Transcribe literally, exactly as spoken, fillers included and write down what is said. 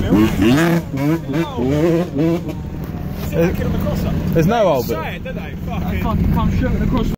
There's no Albert. Say it, don't they? Fucking come shooting across.